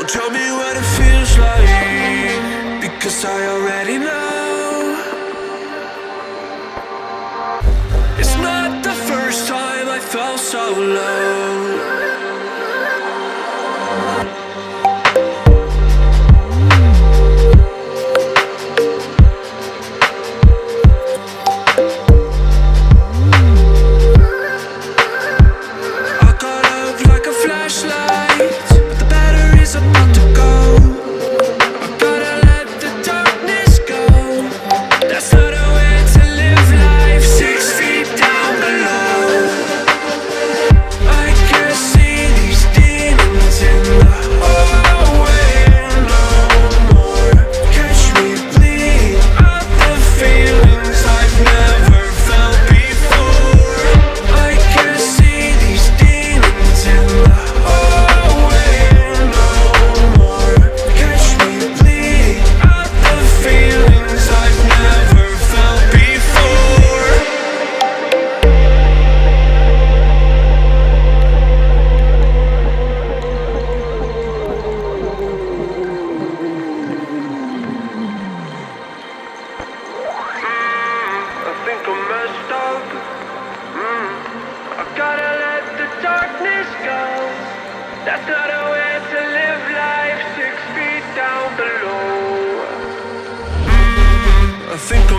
tell me what it feels like, because I already know. It's not the first time I felt so low. That's not a way to live life 6 feet down below. I think